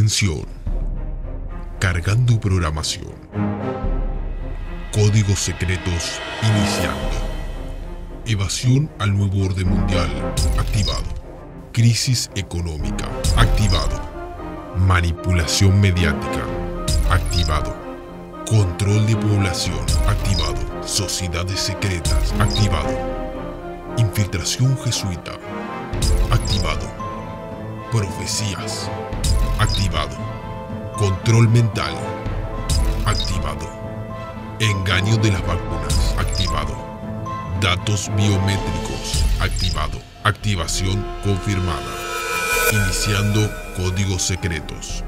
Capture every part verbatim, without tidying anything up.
Atención. Cargando programación. Códigos secretos iniciando. Evasión al nuevo orden mundial activado. Crisis económica activado. Manipulación mediática activado. Control de población activado. Sociedades secretas activado. Infiltración jesuita activado. Profecías activado. Control mental activado. Engaño de las vacunas activado. Datos biométricos activado. Activación confirmada. Iniciando códigos secretos.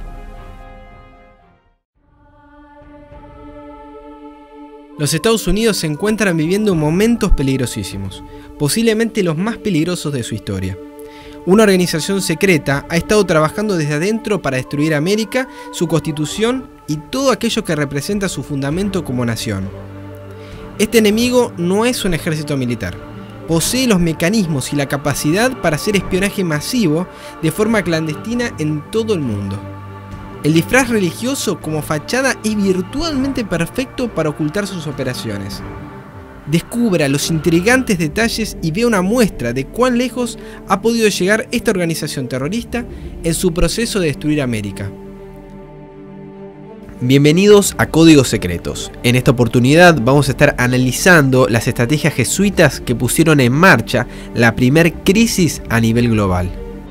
Los Estados Unidos se encuentran viviendo momentos peligrosísimos, posiblemente los más peligrosos de su historia. Una organización secreta ha estado trabajando desde adentro para destruir América, su constitución y todo aquello que representa su fundamento como nación. Este enemigo no es un ejército militar. Posee los mecanismos y la capacidad para hacer espionaje masivo de forma clandestina en todo el mundo. El disfraz religioso como fachada es virtualmente perfecto para ocultar sus operaciones. Descubra los intrigantes detalles y vea una muestra de cuán lejos ha podido llegar esta organización terrorista en su proceso de destruir América. Bienvenidos a Códigos Secretos. En esta oportunidad vamos a estar analizando las estrategias jesuitas que pusieron en marcha la primer crisis a nivel global.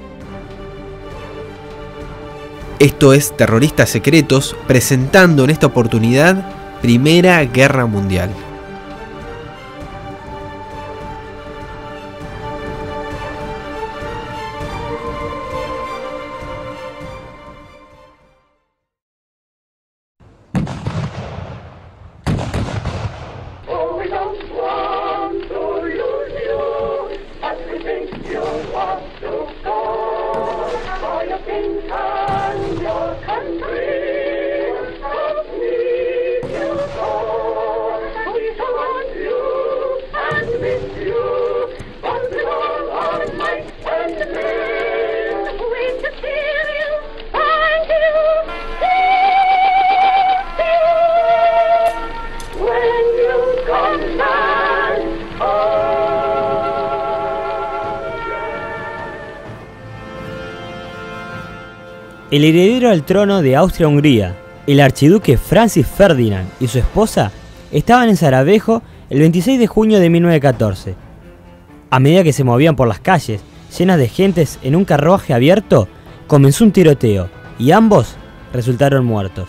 Esto es Terroristas Secretos, presentando en esta oportunidad Primera Guerra Mundial. El heredero al trono de Austria-Hungría, el archiduque Francis Ferdinand y su esposa estaban en Sarajevo el veintiséis de junio de mil novecientos catorce. A medida que se movían por las calles, llenas de gentes en un carruaje abierto, comenzó un tiroteo y ambos resultaron muertos.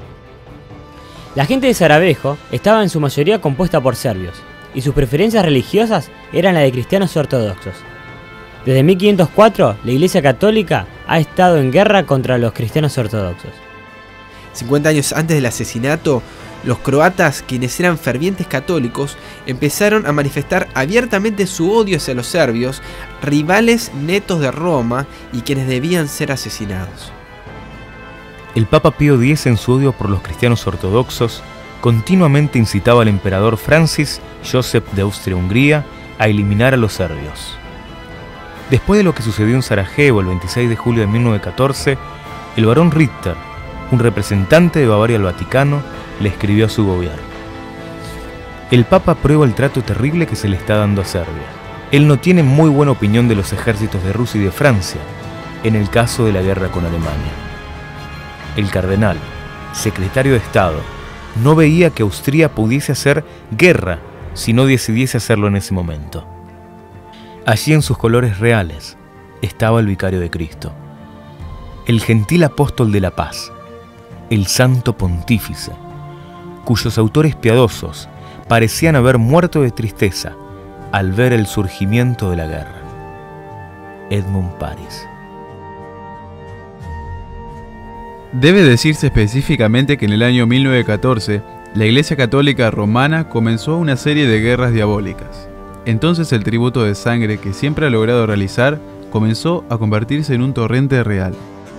La gente de Sarajevo estaba en su mayoría compuesta por serbios y sus preferencias religiosas eran las de cristianos ortodoxos. Desde mil quinientos cuatro, la Iglesia Católica ha estado en guerra contra los cristianos ortodoxos. cincuenta años antes del asesinato, los croatas, quienes eran fervientes católicos, empezaron a manifestar abiertamente su odio hacia los serbios, rivales netos de Roma y quienes debían ser asesinados. El Papa Pío X, en su odio por los cristianos ortodoxos, continuamente incitaba al emperador Francis Joseph de Austria-Hungría a eliminar a los serbios. Después de lo que sucedió en Sarajevo el veintiséis de julio de mil novecientos catorce, el barón Ritter, un representante de Bavaria al Vaticano, le escribió a su gobierno: el Papa aprueba el trato terrible que se le está dando a Serbia. Él no tiene muy buena opinión de los ejércitos de Rusia y de Francia, en el caso de la guerra con Alemania. El cardenal, secretario de Estado, no veía que Austria pudiese hacer guerra si no decidiese hacerlo en ese momento. Allí, en sus colores reales, estaba el vicario de Cristo, el gentil apóstol de la paz, el santo pontífice, cuyos autores piadosos parecían haber muerto de tristeza al ver el surgimiento de la guerra. Edmund Paris. Debe decirse específicamente que en el año mil novecientos catorce, la Iglesia Católica Romana comenzó una serie de guerras diabólicas. Entonces el tributo de sangre que siempre ha logrado realizar comenzó a convertirse en un torrente real.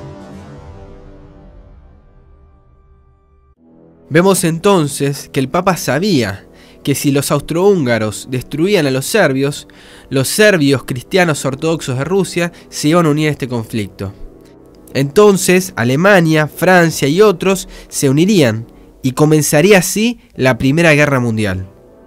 Vemos entonces que el Papa sabía que si los austrohúngaros destruían a los serbios, los serbios cristianos ortodoxos de Rusia se iban a unir a este conflicto. Entonces Alemania, Francia y otros se unirían y comenzaría así la Primera Guerra Mundial.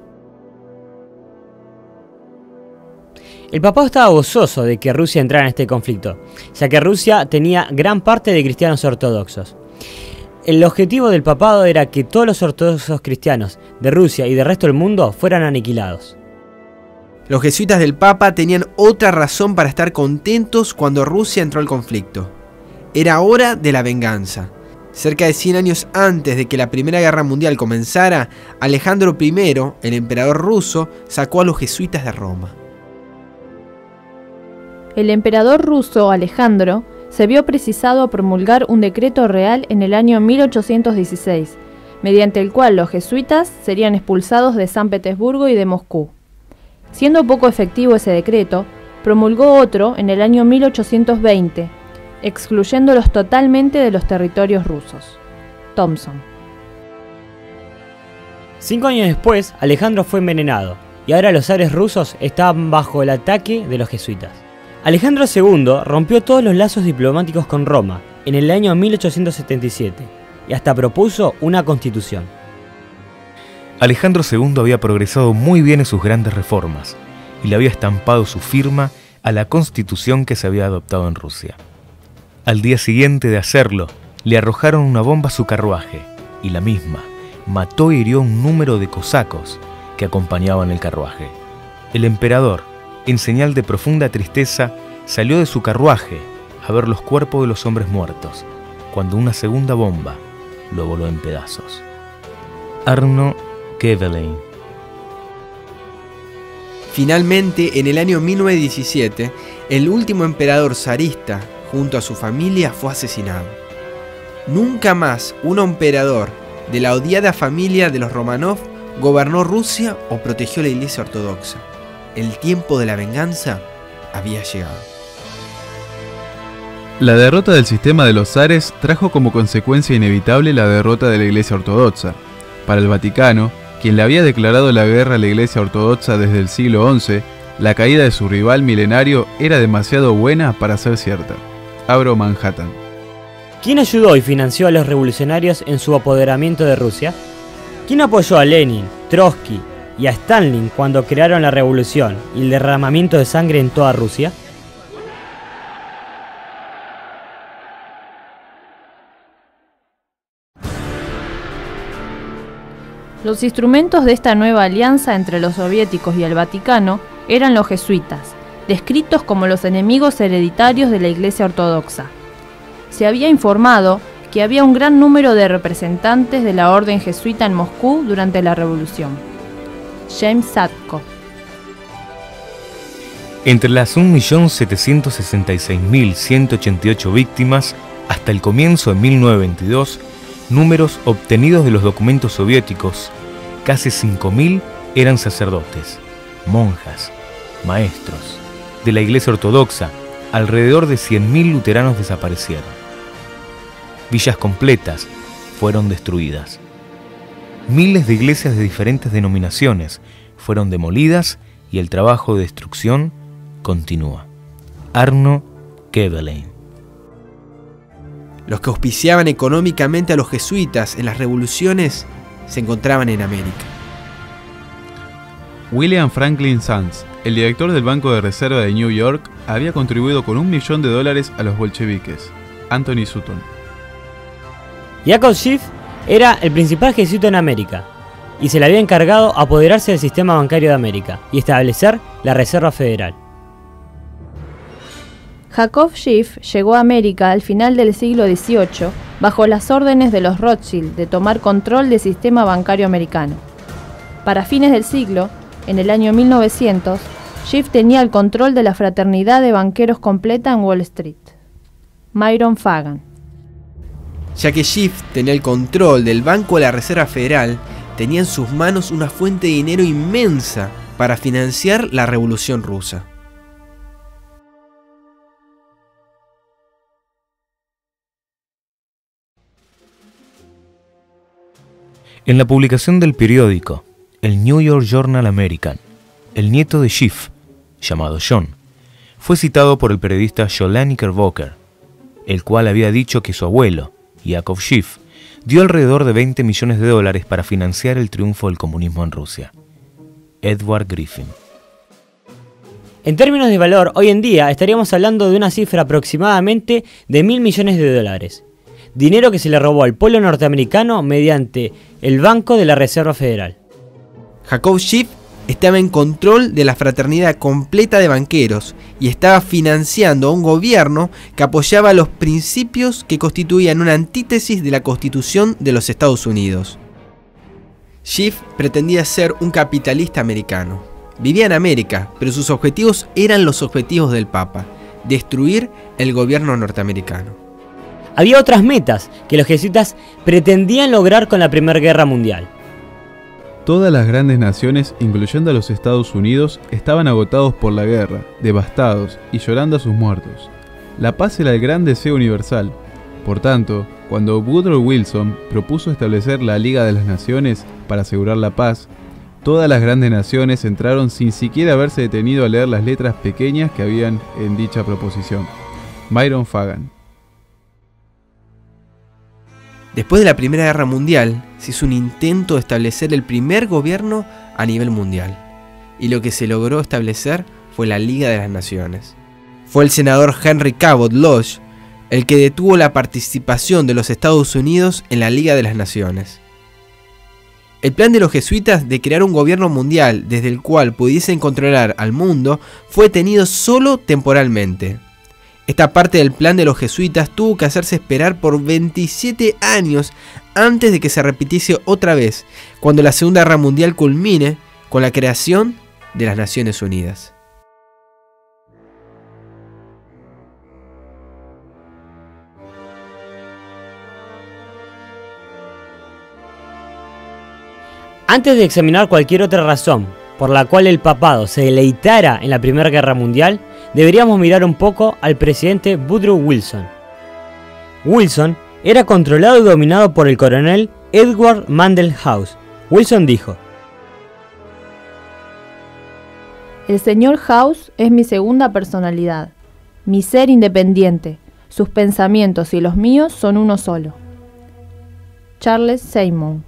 El papado estaba gozoso de que Rusia entrara en este conflicto, ya que Rusia tenía gran parte de cristianos ortodoxos. El objetivo del papado era que todos los ortodoxos cristianos de Rusia y del resto del mundo fueran aniquilados. Los jesuitas del Papa tenían otra razón para estar contentos cuando Rusia entró al conflicto. Era hora de la venganza. Cerca de cien años antes de que la Primera Guerra Mundial comenzara, Alejandro primero, el emperador ruso, sacó a los jesuitas de Roma. El emperador ruso Alejandro se vio precisado a promulgar un decreto real en el año mil ochocientos dieciséis, mediante el cual los jesuitas serían expulsados de San Petersburgo y de Moscú. Siendo poco efectivo ese decreto, promulgó otro en el año mil ochocientos veinte, excluyéndolos totalmente de los territorios rusos. Thompson. Cinco años después, Alejandro fue envenenado, y ahora los zares rusos estaban bajo el ataque de los jesuitas. Alejandro segundo rompió todos los lazos diplomáticos con Roma en el año mil ochocientos setenta y siete y hasta propuso una constitución. Alejandro segundo había progresado muy bien en sus grandes reformas y le había estampado su firma a la constitución que se había adoptado en Rusia. Al día siguiente de hacerlo, le arrojaron una bomba a su carruaje y la misma mató y hirió a un número de cosacos que acompañaban el carruaje. El emperador, en señal de profunda tristeza, salió de su carruaje a ver los cuerpos de los hombres muertos, cuando una segunda bomba lo voló en pedazos. Arno Kevelein. Finalmente, en el año mil novecientos diecisiete, el último emperador zarista, junto a su familia, fue asesinado. Nunca más un emperador de la odiada familia de los Romanov gobernó Rusia o protegió la Iglesia Ortodoxa. El tiempo de la venganza había llegado. La derrota del sistema de los zares trajo como consecuencia inevitable la derrota de la Iglesia Ortodoxa. Para el Vaticano, quien le había declarado la guerra a la Iglesia Ortodoxa desde el siglo once, la caída de su rival milenario era demasiado buena para ser cierta. Abro Manhattan. ¿Quién ayudó y financió a los revolucionarios en su apoderamiento de Rusia? ¿Quién apoyó a Lenin, Trotsky y a Stalin cuando crearon la revolución y el derramamiento de sangre en toda Rusia? Los instrumentos de esta nueva alianza entre los soviéticos y el Vaticano eran los jesuitas, descritos como los enemigos hereditarios de la Iglesia Ortodoxa. Se había informado que había un gran número de representantes de la orden jesuita en Moscú durante la revolución. James Sadko. Entre las un millón setecientos sesenta y seis mil ciento ochenta y ocho víctimas hasta el comienzo de mil novecientos veintidós, números obtenidos de los documentos soviéticos, casi cinco mil eran sacerdotes, monjas, maestros. De la Iglesia Ortodoxa, alrededor de cien mil luteranos desaparecieron. Villas completas fueron destruidas. Miles de iglesias de diferentes denominaciones fueron demolidas y el trabajo de destrucción continúa. Arno Kevelein. Los que auspiciaban económicamente a los jesuitas en las revoluciones se encontraban en América. William Franklin Sands, el director del Banco de Reserva de New York, había contribuido con un millón de dólares a los bolcheviques. Anthony Sutton. Yakov Schiff era el principal jesuita en América y se le había encargado apoderarse del sistema bancario de América y establecer la Reserva Federal. Jacob Schiff llegó a América al final del siglo dieciocho bajo las órdenes de los Rothschild de tomar control del sistema bancario americano. Para fines del siglo, en el año mil novecientos, Schiff tenía el control de la fraternidad de banqueros completa en Wall Street. Myron Fagan. Ya que Schiff tenía el control del Banco de la Reserva Federal, tenía en sus manos una fuente de dinero inmensa para financiar la Revolución Rusa. En la publicación del periódico, el New York Journal American, el nieto de Schiff, llamado John, fue citado por el periodista Joel Knickerbocker. el cual había dicho que su abuelo, Yakov Schiff, dio alrededor de veinte millones de dólares para financiar el triunfo del comunismo en Rusia. Edward Griffin. En términos de valor, hoy en día estaríamos hablando de una cifra aproximadamente de mil millones de dólares. Dinero que se le robó al pueblo norteamericano mediante el Banco de la Reserva Federal. Jacob Schiff estaba en control de la fraternidad completa de banqueros y estaba financiando a un gobierno que apoyaba los principios que constituían una antítesis de la Constitución de los Estados Unidos. Schiff pretendía ser un capitalista americano. Vivía en América, pero sus objetivos eran los objetivos del Papa: destruir el gobierno norteamericano. Había otras metas que los jesuitas pretendían lograr con la Primera Guerra Mundial. Todas las grandes naciones, incluyendo a los Estados Unidos, estaban agotados por la guerra, devastados y llorando a sus muertos. La paz era el gran deseo universal. Por tanto, cuando Woodrow Wilson propuso establecer la Liga de las Naciones para asegurar la paz, todas las grandes naciones entraron sin siquiera haberse detenido a leer las letras pequeñas que habían en dicha proposición. Byron Fagan. Después de la Primera Guerra Mundial, se hizo un intento de establecer el primer gobierno a nivel mundial, y lo que se logró establecer fue la Liga de las Naciones. Fue el senador Henry Cabot Lodge el que detuvo la participación de los Estados Unidos en la Liga de las Naciones. El plan de los jesuitas de crear un gobierno mundial desde el cual pudiesen controlar al mundo fue tenido solo temporalmente. Esta parte del plan de los jesuitas tuvo que hacerse esperar por veintisiete años antes de que se repitiese otra vez, cuando la Segunda Guerra Mundial culmine con la creación de las Naciones Unidas. Antes de examinar cualquier otra razón por la cual el papado se deleitara en la Primera Guerra Mundial, deberíamos mirar un poco al presidente Woodrow Wilson. Wilson era controlado y dominado por el coronel Edward Mandell House. Wilson dijo: El señor House es mi segunda personalidad, mi ser independiente. Sus pensamientos y los míos son uno solo. Charles Seymour.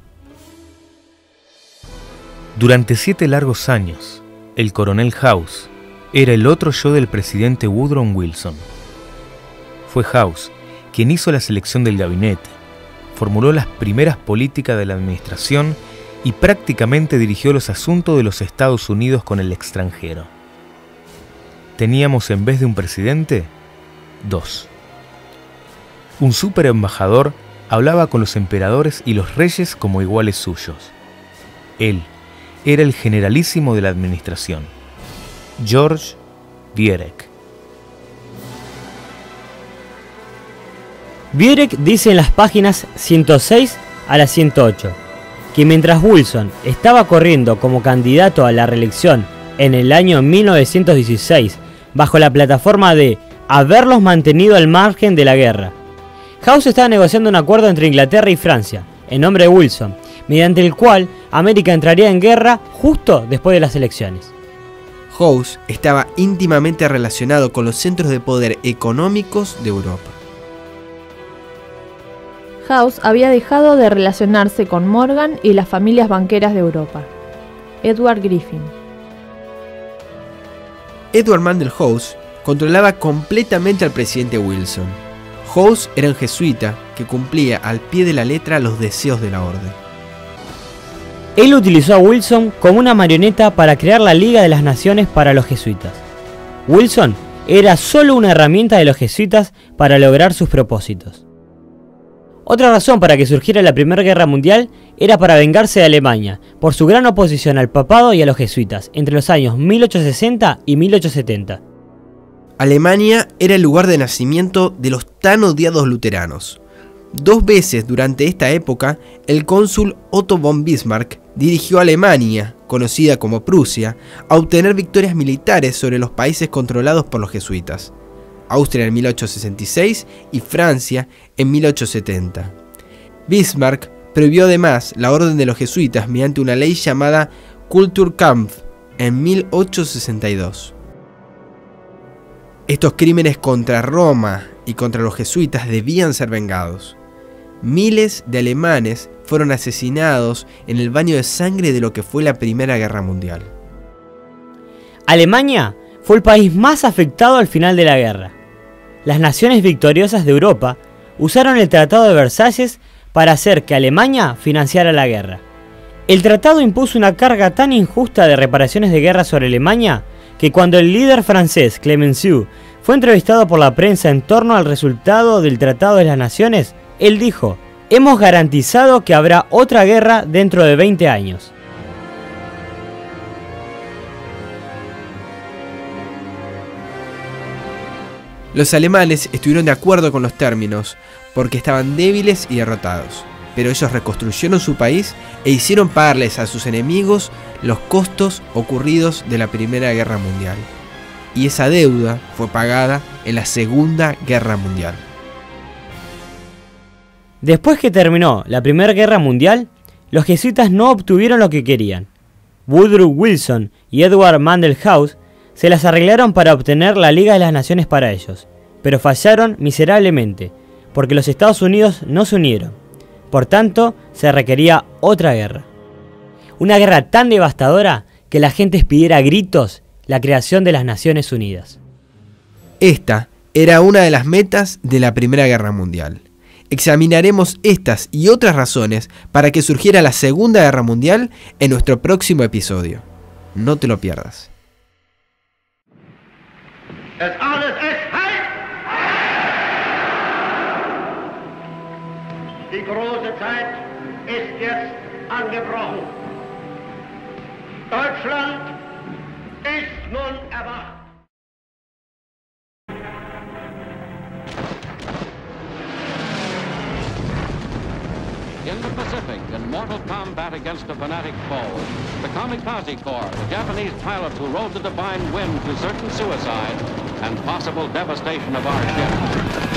Durante siete largos años, el coronel House era el otro yo del presidente Woodrow Wilson. Fue House quien hizo la selección del gabinete, formuló las primeras políticas de la administración y prácticamente dirigió los asuntos de los Estados Unidos con el extranjero. Teníamos, en vez de un presidente, dos. Un superembajador hablaba con los emperadores y los reyes como iguales suyos. Él era el generalísimo de la administración, George Viereck. Viereck dice en las páginas ciento seis a la ciento ocho que mientras Wilson estaba corriendo como candidato a la reelección en el año mil novecientos dieciséis bajo la plataforma de haberlos mantenido al margen de la guerra, House estaba negociando un acuerdo entre Inglaterra y Francia, en nombre de Wilson, mediante el cual América entraría en guerra justo después de las elecciones. House estaba íntimamente relacionado con los centros de poder económicos de Europa. House había dejado de relacionarse con Morgan y las familias banqueras de Europa. Edward Griffin. Edward Mandell House controlaba completamente al presidente Wilson. House era un jesuita que cumplía al pie de la letra los deseos de la orden. Él utilizó a Wilson como una marioneta para crear la Liga de las Naciones para los jesuitas. Wilson era solo una herramienta de los jesuitas para lograr sus propósitos. Otra razón para que surgiera la Primera Guerra Mundial era para vengarse de Alemania por su gran oposición al papado y a los jesuitas entre los años mil ochocientos sesenta y mil ochocientos setenta. Alemania era el lugar de nacimiento de los tan odiados luteranos. Dos veces durante esta época, el cónsul Otto von Bismarck dirigió a Alemania, conocida como Prusia, a obtener victorias militares sobre los países controlados por los jesuitas, Austria en mil ochocientos sesenta y seis y Francia en mil ochocientos setenta. Bismarck prohibió además la orden de los jesuitas mediante una ley llamada Kulturkampf en mil ochocientos sesenta y dos. Estos crímenes contra Roma y contra los jesuitas debían ser vengados. Miles de alemanes fueron asesinados en el baño de sangre de lo que fue la Primera Guerra Mundial. Alemania fue el país más afectado al final de la guerra. Las naciones victoriosas de Europa usaron el Tratado de Versalles para hacer que Alemania financiara la guerra. El tratado impuso una carga tan injusta de reparaciones de guerra sobre Alemania que cuando el líder francés Clemenceau fue entrevistado por la prensa en torno al resultado del Tratado de las Naciones, él dijo: "Hemos garantizado que habrá otra guerra dentro de veinte años". Los alemanes estuvieron de acuerdo con los términos porque estaban débiles y derrotados, pero ellos reconstruyeron su país e hicieron pagarles a sus enemigos los costos ocurridos de la Primera Guerra Mundial. Y esa deuda fue pagada en la Segunda Guerra Mundial. Después que terminó la Primera Guerra Mundial, los jesuitas no obtuvieron lo que querían. Woodrow Wilson y Edward Mandell House se las arreglaron para obtener la Liga de las Naciones para ellos, pero fallaron miserablemente, porque los Estados Unidos no se unieron. Por tanto, se requería otra guerra. Una guerra tan devastadora que la gente pidiera a gritos la creación de las Naciones Unidas. Esta era una de las metas de la Primera Guerra Mundial. Examinaremos estas y otras razones para que surgiera la Segunda Guerra Mundial en nuestro próximo episodio. No te lo pierdas. Das alles ist heiß! Die große Zeit ist jetzt angebrochen. Deutschland ist nun erwacht. In the Pacific, in mortal combat against a fanatic foe, the Kamikaze Corps, the Japanese pilots who rode the divine wind to certain suicide and possible devastation of our ship.